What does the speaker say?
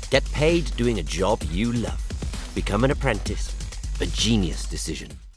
Get paid doing a job you love. Become an apprentice. A genius decision.